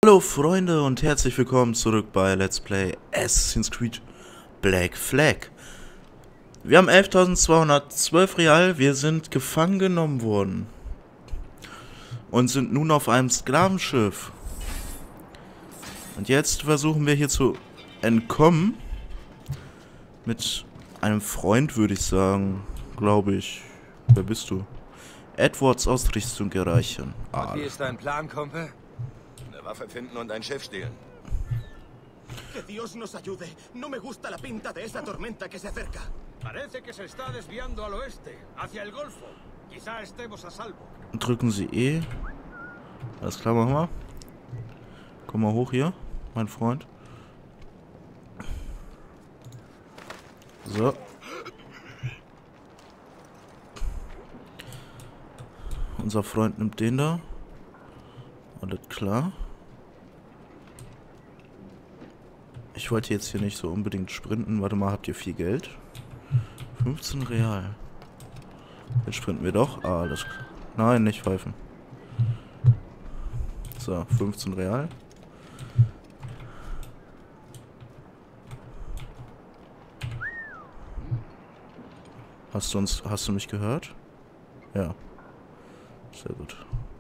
Hallo Freunde und herzlich willkommen zurück bei Let's Play Assassin's Creed Black Flag. Wir haben 11.212 Real, wir sind gefangen genommen worden und sind nun auf einem Sklavenschiff. Und jetzt versuchen wir hier zu entkommen mit einem Freund, würde ich sagen, glaube ich. Wer bist du? Edwards Ausrüstung erreichen. Und wie ist dein Plan, Kumpel? Eine Waffe finden und ein Schiff stehlen. Que Dios nos ayude. No me gusta la pinta de esa tormenta que se acerca. Parece que se está desviando al oeste, hacia el Golfo. Quizá estemos a salvo. Drücken Sie E. Alles klar, machen wir. Komm mal hoch hier, mein Freund. So. Unser Freund nimmt den da. Alles klar. Ich wollte jetzt hier nicht so unbedingt sprinten. Warte mal, habt ihr viel Geld? 15 Real. Jetzt sprinten wir doch. Ah, alles klar. Nein, nicht pfeifen. So, 15 Real. Hast du mich gehört? Ja. Sehr gut.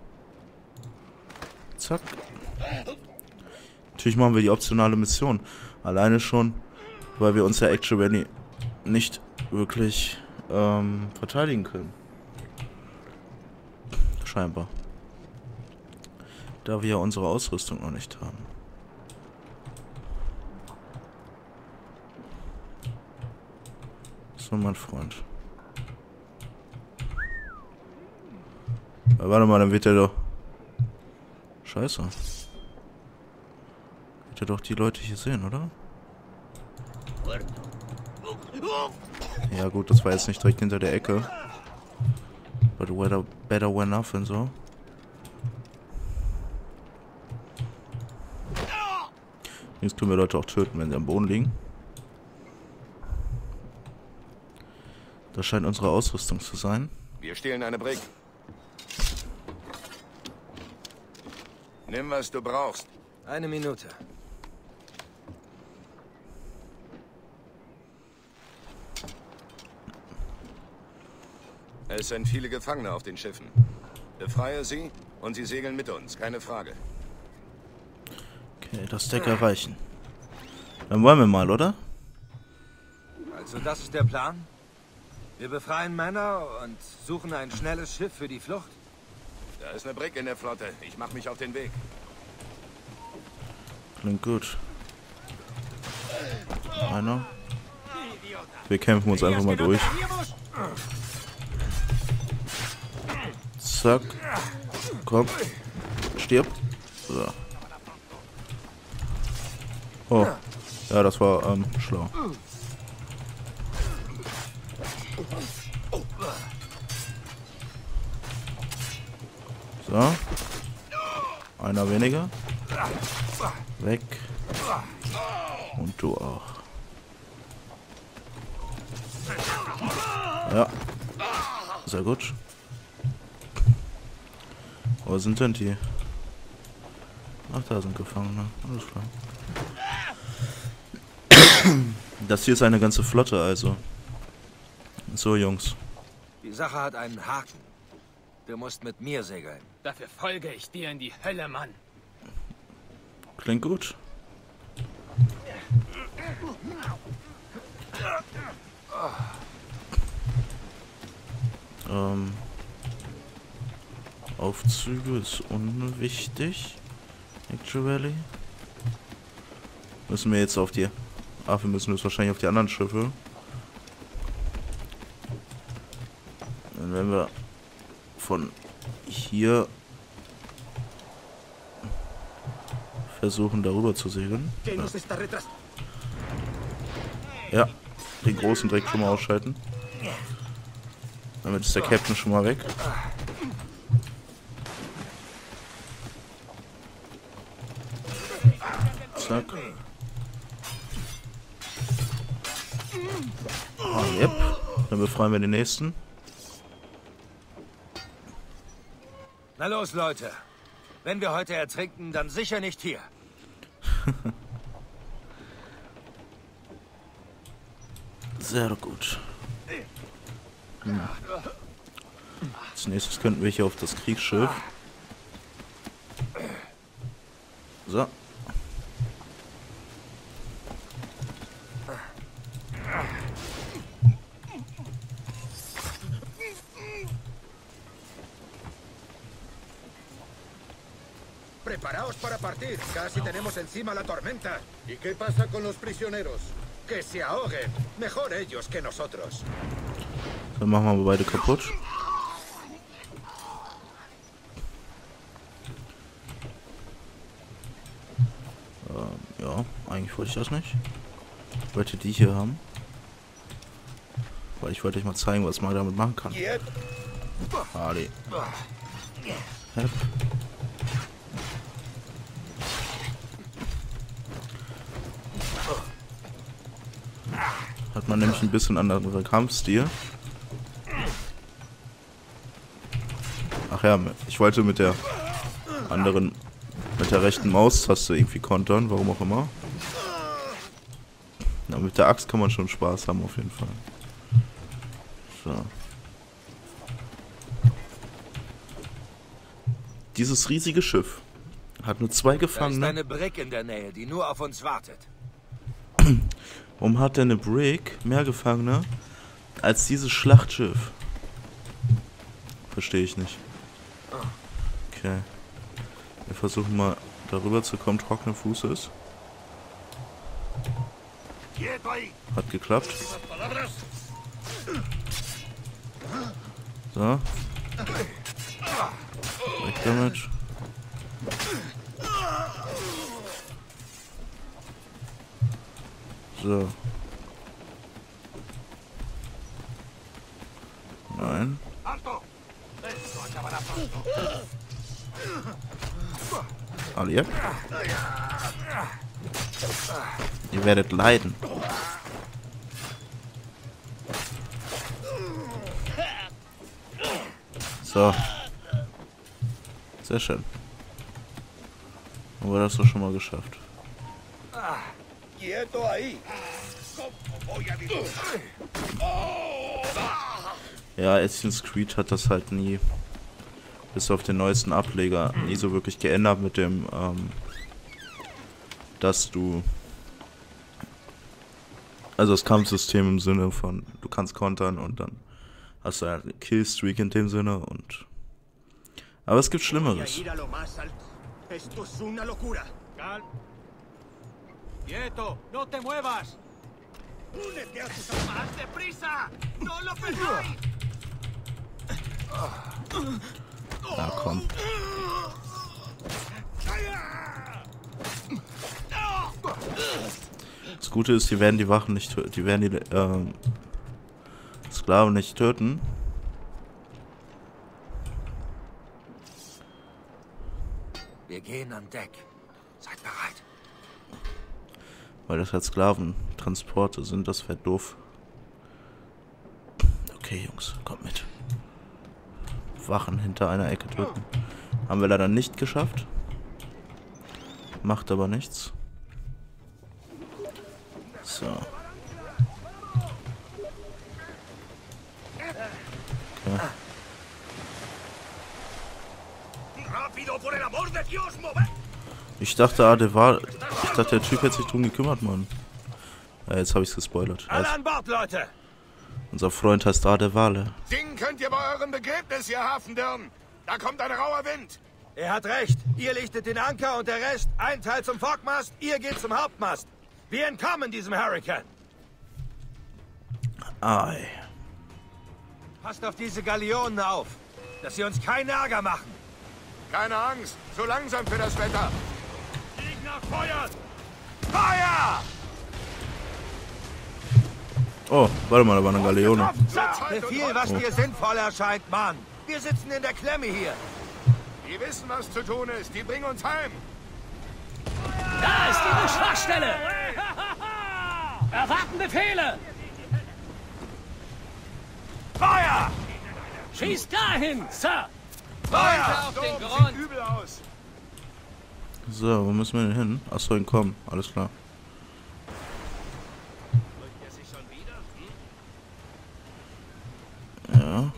Zack. Natürlich machen wir die optionale Mission. Alleine schon, weil wir uns ja actually nicht wirklich verteidigen können. Scheinbar. Da wir ja unsere Ausrüstung noch nicht haben. So, mein Freund. Ja, warte mal, dann wird er doch... Scheiße. Wird er doch die Leute hier sehen, oder? Ja gut, das war jetzt nicht direkt hinter der Ecke. But better when nothing, so. Jetzt können wir Leute auch töten, wenn sie am Boden liegen. Das scheint unsere Ausrüstung zu sein. Wir stehlen eine Brick. Nimm, was du brauchst. Eine Minute. Es sind viele Gefangene auf den Schiffen. Befreie sie und sie segeln mit uns, keine Frage. Okay, das Deck erreichen. Dann wollen wir mal, oder? Also das ist der Plan? Wir befreien Männer und suchen ein schnelles Schiff für die Flucht? Da ist eine Brick in der Flotte. Ich mache mich auf den Weg. Klingt gut. Einer. Wir kämpfen uns einfach mal durch. Zack. Komm. Stirb. So. Oh. Ja, das war schlau. So. Einer weniger. Weg. Und du auch. Ja. Sehr gut. Wo sind denn die? Ach, da sind Gefangene. Alles klar. Das hier ist eine ganze Flotte, also. So, Jungs. Die Sache hat einen Haken. Du musst mit mir segeln. Dafür folge ich dir in die Hölle, Mann. Klingt gut. Aufzüge ist unwichtig. Actually. Müssen wir jetzt auf die... Ach, wir müssen jetzt wahrscheinlich auf die anderen Schiffe. Dann werden wir von hier versuchen, darüber zu segeln. Ja, den großen direkt schon mal ausschalten. Damit ist der Captain schon mal weg. Zack. Ah, yep. Dann befreien wir den nächsten. Na los, Leute. Wenn wir heute ertrinken, dann sicher nicht hier. Sehr gut. Als nächstes könnten wir hier auf das Kriegsschiff. So. Preparaos para partir. Casi tenemos encima la tormenta. ¿Y qué pasa con los prisioneros? Que se ahoguen. Mejor ellos que nosotros. Dann machen wir beide kaputt. Ja, eigentlich wollte ich das nicht. Ich wollte die hier haben. Weil ich wollte euch mal zeigen, was man damit machen kann. Harley. Hep. Hat man nämlich ein bisschen anderen Kampfstil. Ach ja, ich wollte mit der anderen, mit der rechten Maustaste irgendwie kontern, warum auch immer. Na, mit der Axt kann man schon Spaß haben auf jeden Fall. So. Dieses riesige Schiff hat nur 2 Gefangene. Da ist eine Brick in der Nähe, die nur auf uns wartet. Warum hat der eine Brick mehr Gefangene als dieses Schlachtschiff? Verstehe ich nicht. Okay. Wir versuchen mal darüber zu kommen, trockenen Fußes. Hat geklappt. So. Weg damit. So. Nein. Alle. Ihr werdet leiden. So. Sehr schön. Haben wir das doch schon mal geschafft. Ja, Assassin's Creed hat das halt nie, bis auf den neuesten Ableger, nie so wirklich geändert mit dem, dass du, also das Kampfsystem im Sinne von, du kannst kontern und dann hast du halt eine Killstreak in dem Sinne und, aber es gibt Schlimmeres. ¡Quieto! ¡No te muevas! ¡Únete a tus más deprisa! ¡No lo perdáis! Na komm. Das Gute ist, die werden die Wachen nicht töten, die werden die Sklaven nicht töten. Wir gehen an Deck. Seid bereit. Weil das halt Sklaventransporte sind, das wäre doof. Okay, Jungs, kommt mit. Wachen hinter einer Ecke töten. Haben wir leider nicht geschafft. Macht aber nichts. So. Okay. Ich dachte, der Typ hätte sich drum gekümmert, Mann. Ja, jetzt habe ich es gespoilert. Alle an Bord, Leute! Unser Freund heißt Adewale. Singen könnt ihr bei eurem Begräbnis, ihr Hafendirn. Da kommt ein rauer Wind. Er hat recht. Ihr lichtet den Anker und der Rest, ein Teil zum Fockmast, ihr geht zum Hauptmast. Wir entkommen diesem Hurricane. Ei. Passt auf diese Galeonen auf, dass sie uns keinen Ärger machen. Keine Angst, so langsam für das Wetter. Gegner feuert! Feuer! Oh, warte mal, da war eine Galeone. Befehl, was dir sinnvoll erscheint, Mann. Wir sitzen in der Klemme hier. Die wissen, was zu tun ist. Die bringen uns heim. Da ist Ihre Schwachstelle! Erwarten Befehle! Feuer! Schießt dahin, Sir! Feuer! auf den Sturm, Grund! sieht übel aus. So, wo müssen wir denn hin? Achso, entkommen. Alles klar. Ja.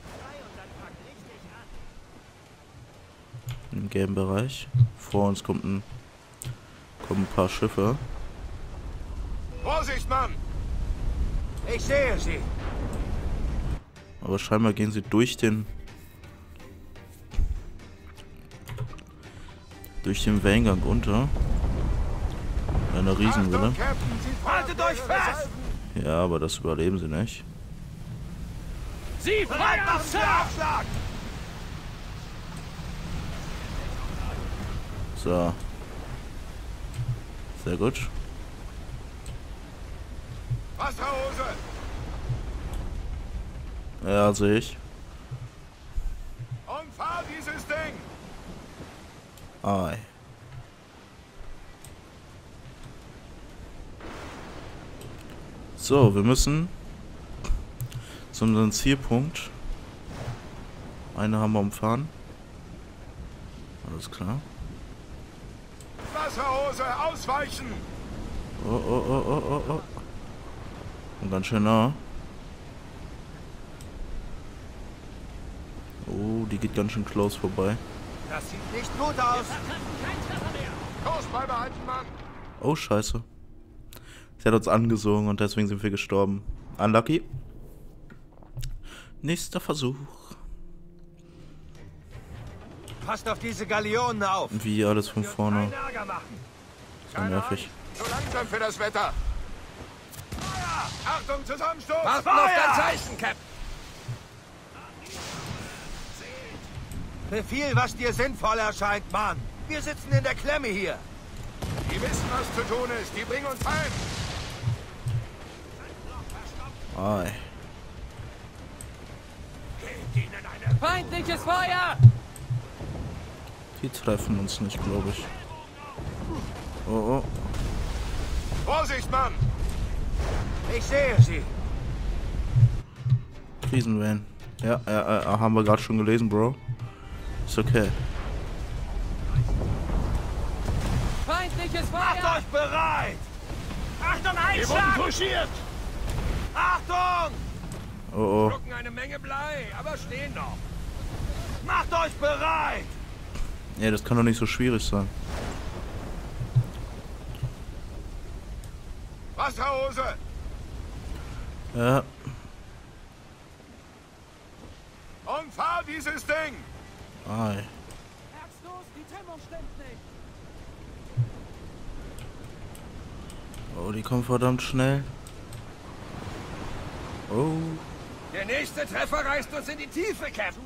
Im gelben Bereich. Vor uns kommen ein paar Schiffe. Vorsicht, Mann! Ich sehe sie. Aber scheinbar gehen sie durch den Wellengang unter. Eine Riesenwelle. Haltet euch fest! Ja, aber das überleben sie nicht. Sie feuern, Sir! So. Sehr gut. Wasserhose! Ja, sehe ich. Und fahr dieses Ding! Ei. So, wir müssen zu unserem Zielpunkt. Eine haben wir umfahren. Alles klar. Wasserhose, ausweichen! Oh, oh, oh, oh, oh, oh. Und ganz schön nah. Oh, die geht ganz schön close vorbei. Das sieht nicht gut aus. Kurs beibehalten, Mann! Oh, scheiße. Sie hat uns angesogen und deswegen sind wir gestorben. Unlucky. Nächster Versuch. Passt auf diese Galeonen auf. Wie alles von vorne. Keinen Ärger machen. So nervig. Zu langsam für das Wetter! Achtung, Zusammenstoß! Warten auf dein Zeichen, Cap. Befiehl, was dir sinnvoll erscheint, Mann. Wir sitzen in der Klemme hier. Die wissen, was zu tun ist. Die bringen uns heim. Ei. Feindliches Feuer! Die treffen uns nicht, glaube ich. Oh, oh. Vorsicht, Mann! Ich sehe sie. Riesenvan. Ja, haben wir gerade schon gelesen, Bro. Ist okay. Feindliches Macht Feuer! euch bereit. Achtung, Einschlag! Touchiert. Achtung! Oh, oh. Schlucken eine Menge Blei, aber stehen noch. Macht euch bereit! Ja, das kann doch nicht so schwierig sein. Wasserhose! Ja. Und fahr dieses Ding! Ei. Herzlos, die Trimmung stimmt nicht! Oh, die kommen verdammt schnell. Oh. Der nächste Treffer reißt uns in die Tiefe, Captain.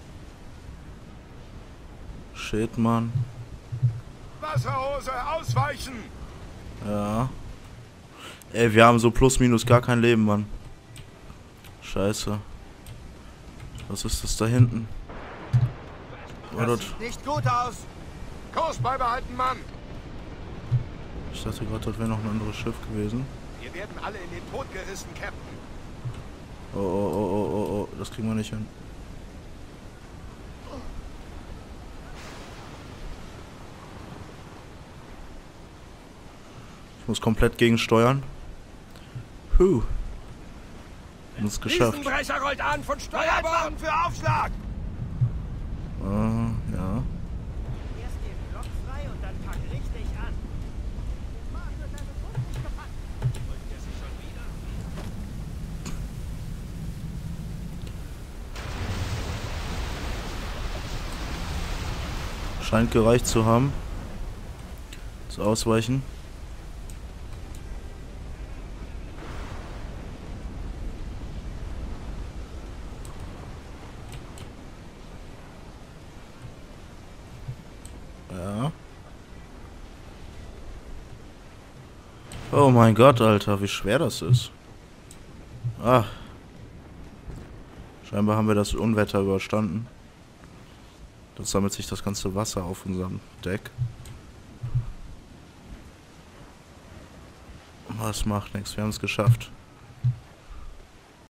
Shit, Mann. Wasserhose, ausweichen! Ja. Ey, wir haben so plus minus gar kein Leben, Mann. Scheiße. Was ist das da hinten? War Das das? sieht nicht gut aus. Kurs beibehalten, Mann! Ich dachte gerade, das wäre noch ein anderes Schiff gewesen. Wir werden alle in den Tod gerissen, Captain. Oh, oh, oh, oh, oh, oh. Das kriegen wir nicht hin. Ich muss komplett gegensteuern. Puh. Wir haben es geschafft. Riesenbrecher rollt an von Steuerbord für Aufschlag. Ja. Erst den Block frei und dann pack richtig an. Scheint gereicht zu haben. Das Ausweichen. Ja. Oh mein Gott, Alter, wie schwer das ist. Ah. Scheinbar haben wir das Unwetter überstanden. Jetzt sammelt sich das ganze Wasser auf unserem Deck. Aber es macht nichts, wir haben es geschafft.